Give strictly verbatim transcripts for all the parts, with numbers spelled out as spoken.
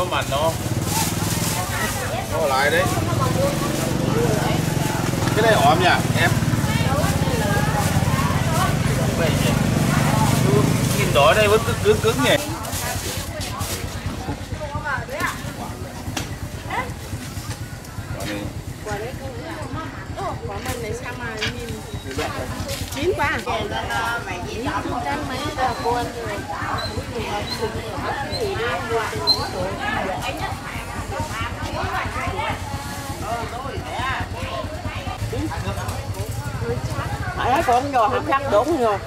có mạnh không? Có lại đấy. Cái này ổm nha em. Nhìn đó đây vẫn cứ cứng cứng nhỉ. Quả mình này sao mà nhìn chín quá. Chín trăm mấy tờ buôn rồi. Thì đi qua ở con nhỏ hấp lăng đúng rồi.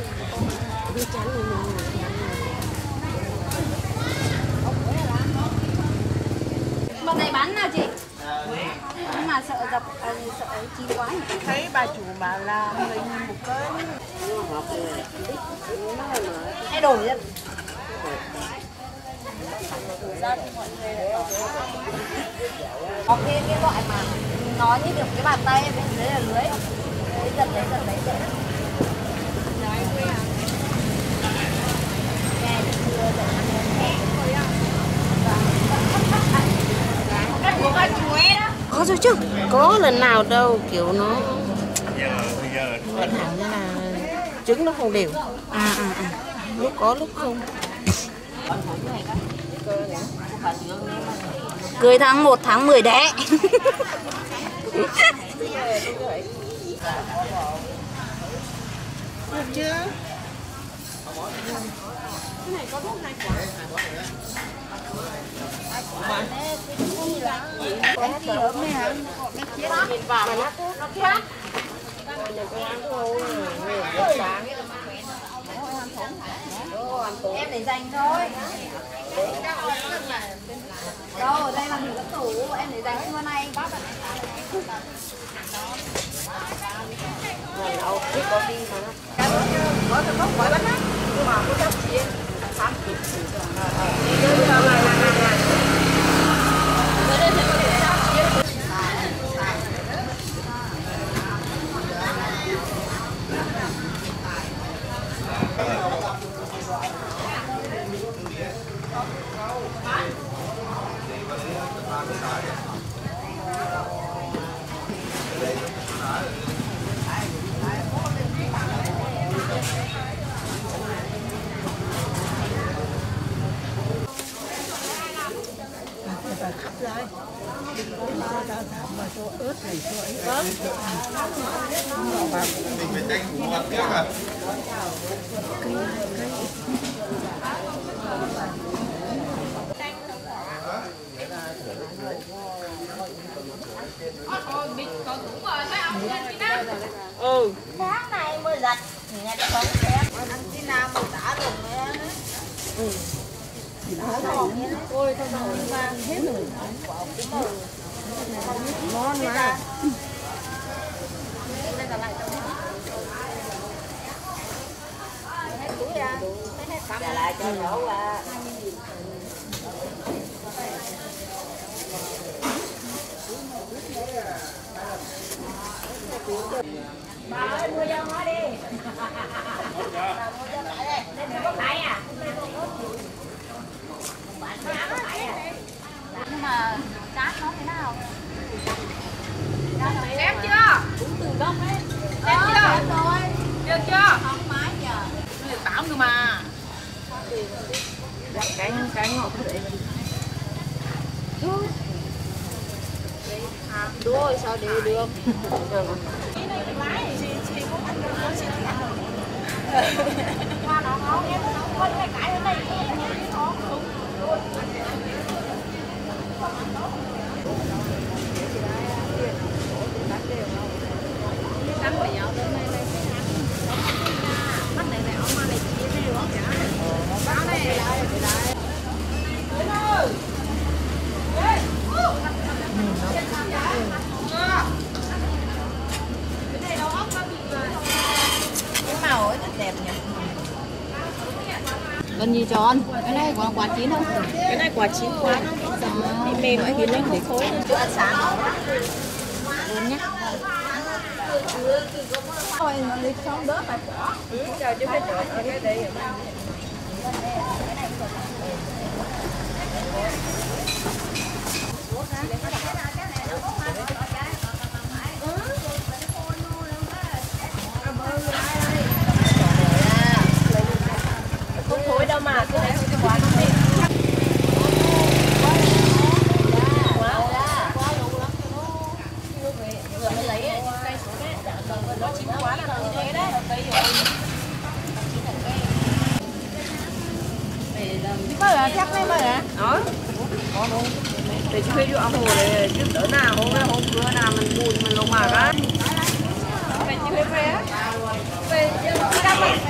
Bọn này bán nào chị? Nhưng mà sợ dập, à, sợ chín quá. Thấy bà chủ bảo là mười nghìn một cân. Thay đổi rồi. Có cái, cái loại mà nó như được cái bàn tay bên dưới là lưới. Đấy, giật đấy, giật đấy, giật đấy. Có rồi chứ, có lần nào đâu kiểu nó Giờ bây giờ hoàn hảo như là trứng nó không đều. À, à, à. Lúc có lúc không. Cưới tháng một tháng mười đẻ. Được chưa? Cái này có hai quả. Cái gì ở mấy hả? Mấy chiếc nhìn vào mà nó nó khác. Em để dành thôi. Đâu, đây là mình có tủ, em để dành cái con này. Đâu, biết có đi mà nó. Cái đó chứ, có cái gốc quả bánh á. Nhưng mà có gốc chiên. Sắm kịp. Khắp lại mà cho ớt này cho ấy ớt mình phải tranh thủ mặt trước à. ừ Tháng này mới giặt, nhà nó không xem. Ăn tí nào mà đã được mẹ. ừ Ôi, thôi rồi mà hết rồi. ngon mà. Hết túi ra. Hết cắm lại cho đổ qua. Bà ơi, mua dâu nói đi. Bà mua dâu lại đây. Lên có phải à? Nhưng mà cát nó thế nào? Xem chưa? Cũng từ gốc ấy. Xem chưa? Rồi. Được chưa? Không mái giờ. Nó được bảo người mà. cái cái ngọt đấy. À, đúng rồi, sao để được? Hoa nó ngon, em nó có cái cái ở đây em ngon. Bắt này này ông này chia cái được không chả? Báo này. Cái màu ấy rất đẹp nhỉ. Cần gì tròn? Cái này quả quả chín không? Cái này quả chín quá nó bị mềm ấy, nó để khối. Chưa ăn sáng. Lớn nhá. Thôi nó lấy xong đỡ phải bỏ. Ừ, chờ chứ phải chọn ở cái đây. Không thối đâu mà, cái này hơi quá nó mềm. Vừa mới lấy những cây xuống đấy, nó chín quá là nó như thế đấy. Cây rồi. Bao giờ chắc đấy bao giờ? Đó. Để chơi vô ông hồ để giúp đỡ nào, hôm nay hôm bữa nào mình buồn mình lông mà á. Về chơi về á. Về chơi ra mình.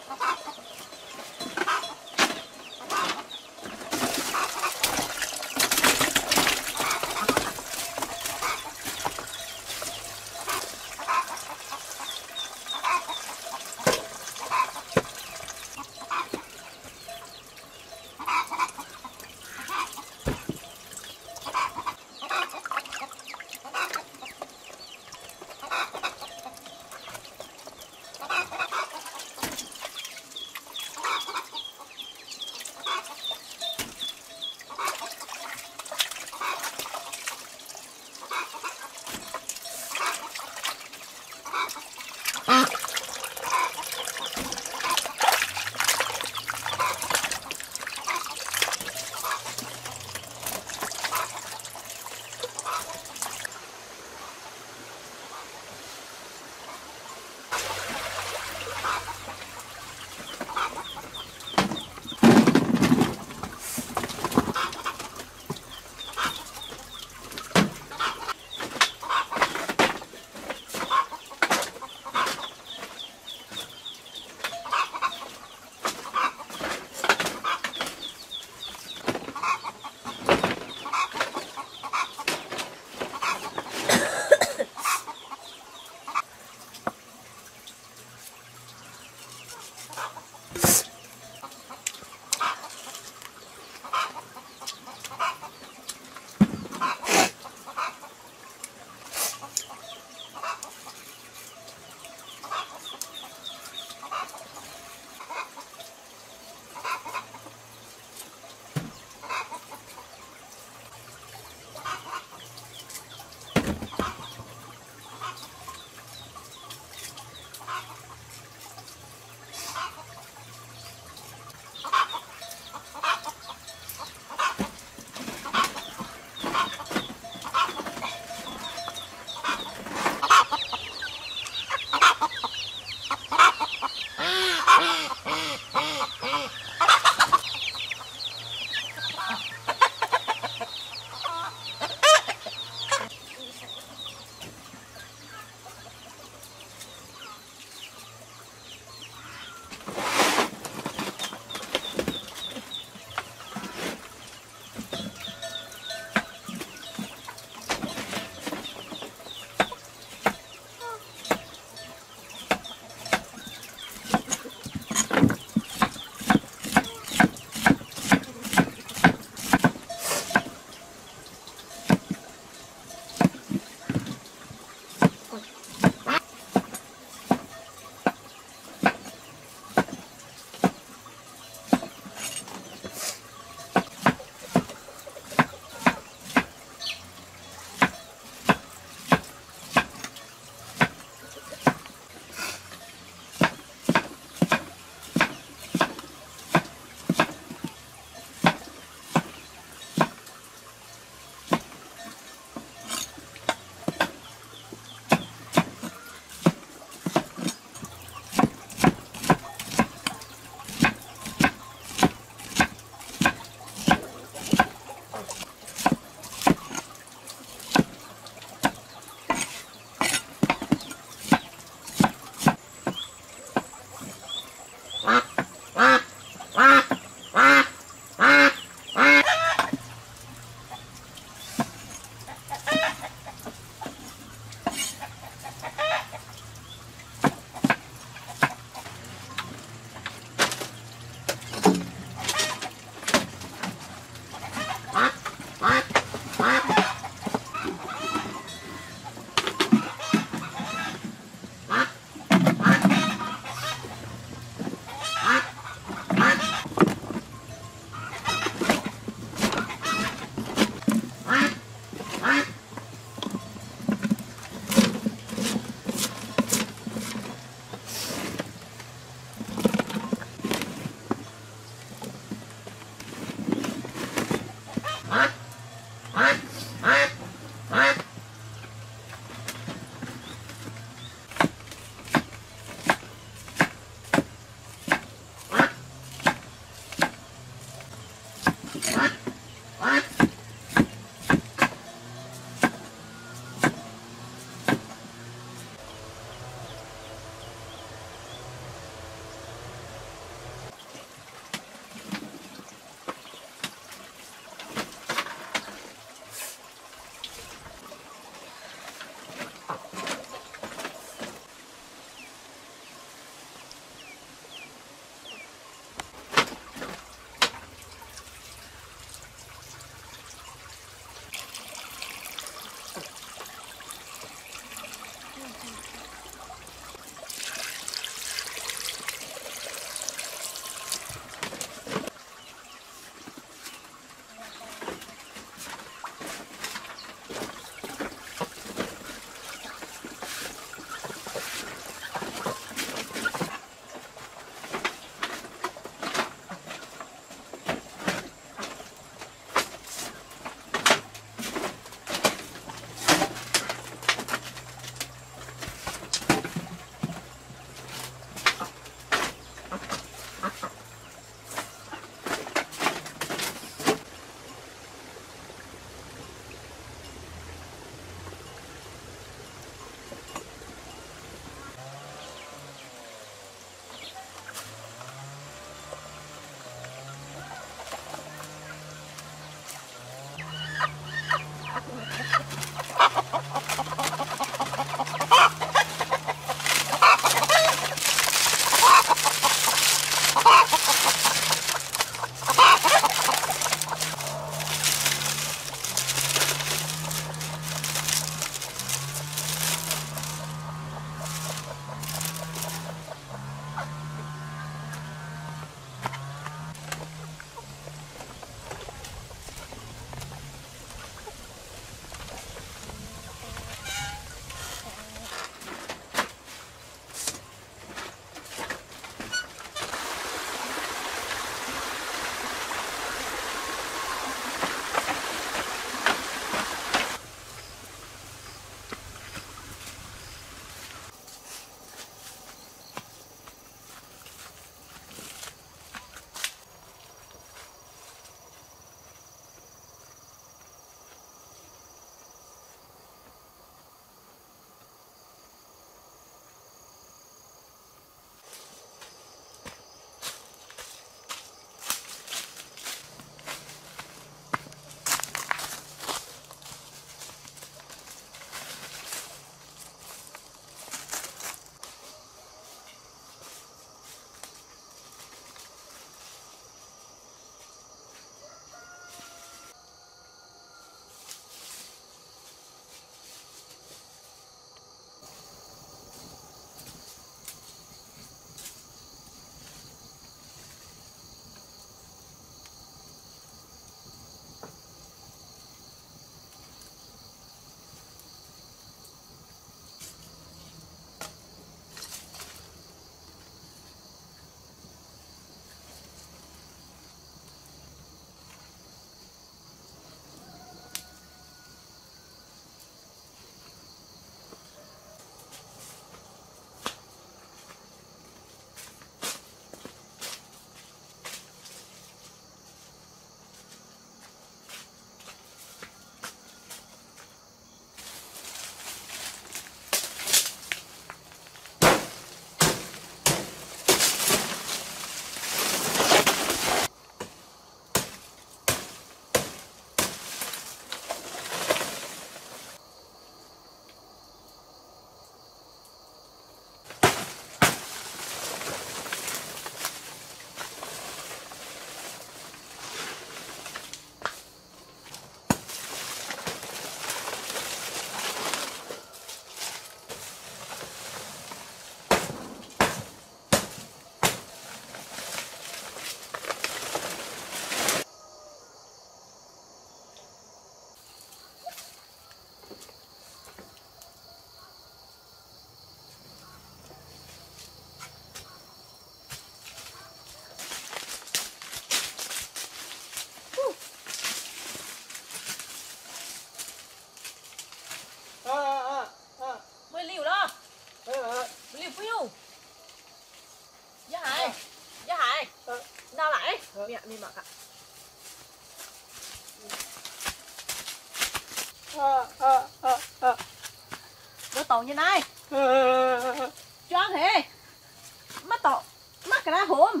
Đứa tổ như này cho thế mắt tổ mắt cái lá hùm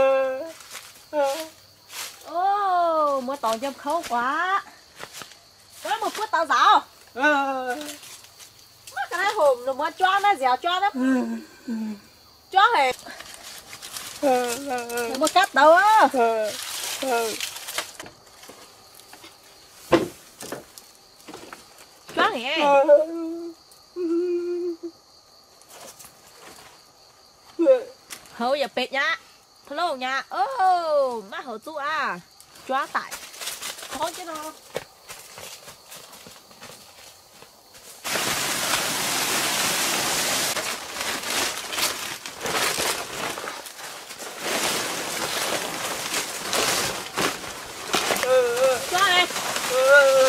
ô mua tổ châm khâu quá có một phút tao giáo mắt cái lá hùm rồi mua cho nó dẻo cho nó cho hề một cắt đầu á cho hề hầu giờ bệt nhá hello nha ô má hầu chú à chóa tại khó chứ nó chóa này